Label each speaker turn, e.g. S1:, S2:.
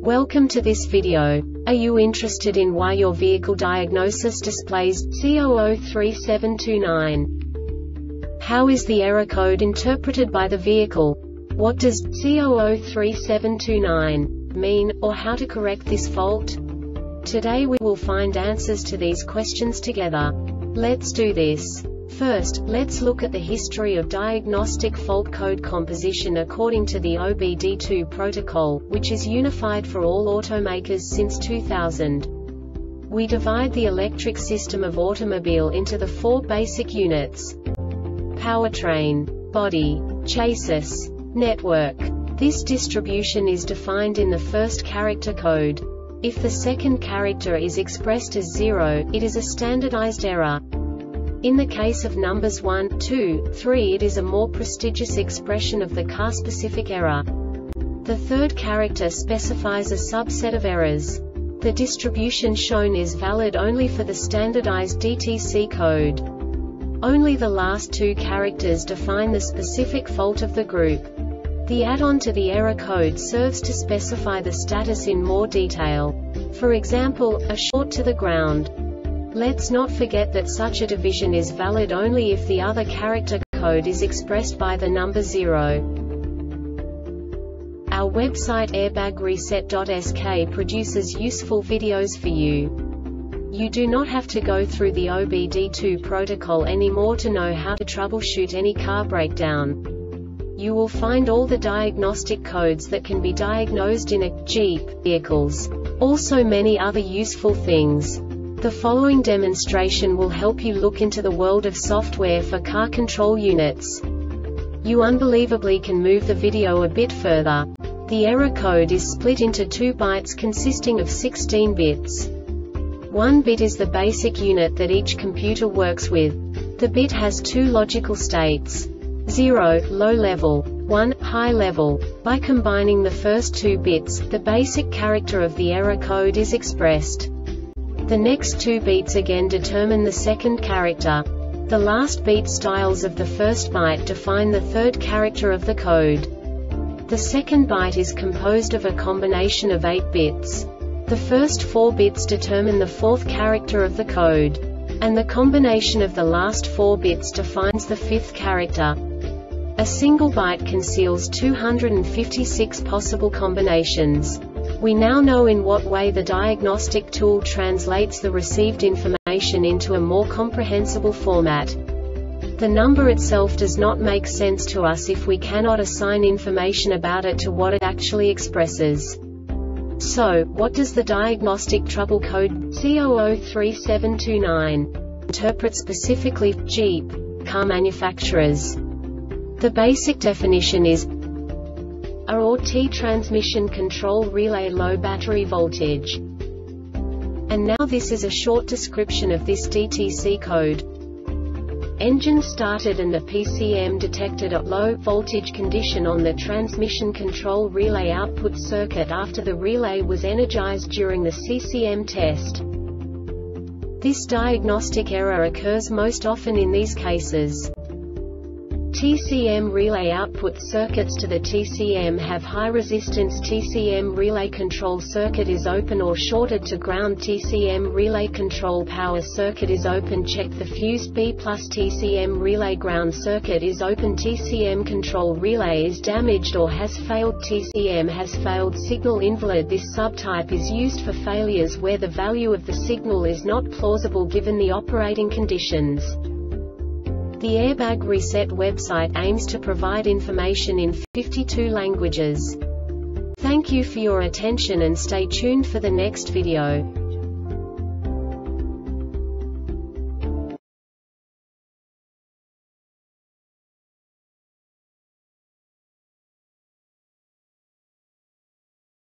S1: Welcome to this video. Are you interested in why your vehicle diagnosis displays C003729? How is the error code interpreted by the vehicle? What does C003729 mean, or how to correct this fault? Today we will find answers to these questions together. Let's do this. First, let's look at the history of diagnostic fault code composition according to the OBD2 protocol, which is unified for all automakers since 2000. We divide the electric system of automobile into the four basic units: powertrain, body, chassis, network. This distribution is defined in the first character code. If the second character is expressed as 0, it is a standardized error. In the case of numbers 1, 2, 3, it is a more prestigious expression of the car-specific error. The third character specifies a subset of errors. The distribution shown is valid only for the standardized DTC code. Only the last two characters define the specific fault of the group. The add-on to the error code serves to specify the status in more detail. For example, a short to the ground. Let's not forget that such a division is valid only if the other character code is expressed by the number 0. Our website airbagreset.sk produces useful videos for you. You do not have to go through the OBD2 protocol anymore to know how to troubleshoot any car breakdown. You will find all the diagnostic codes that can be diagnosed in a Jeep vehicles. Also many other useful things. The following demonstration will help you look into the world of software for car control units. You unbelievably can move the video a bit further. The error code is split into 2 bytes consisting of 16 bits. 1 bit is the basic unit that each computer works with. The bit has 2 logical states: 0, low level, 1, high level. By combining the first 2 bits, the basic character of the error code is expressed. The next 2 beats again determine the second character. The last beat styles of the first byte define the third character of the code. The second byte is composed of a combination of 8 bits. The first 4 bits determine the fourth character of the code. And the combination of the last 4 bits defines the fifth character. A single byte conceals 256 possible combinations. We now know in what way the diagnostic tool translates the received information into a more comprehensible format. The number itself does not make sense to us if we cannot assign information about it to what it actually expresses. So, what does the diagnostic trouble code C003729 interpret specifically for Jeep car manufacturers? The basic definition is A or T transmission control relay low battery voltage. And now this is a short description of this DTC code. Engine started and the PCM detected a low voltage condition on the transmission control relay output circuit after the relay was energized during the CCM test. This diagnostic error occurs most often in these cases. TCM relay output circuits to the TCM have high resistance. TCM relay control circuit is open or shorted to ground. TCM relay control power circuit is open. Check the fused B+. TCM relay ground circuit is open. TCM control relay is damaged or has failed. TCM has failed. Signal invalid. This subtype is used for failures where the value of the signal is not plausible given the operating conditions. The Airbag Reset website aims to provide information in 52 languages. Thank you for your attention and stay tuned for the next video.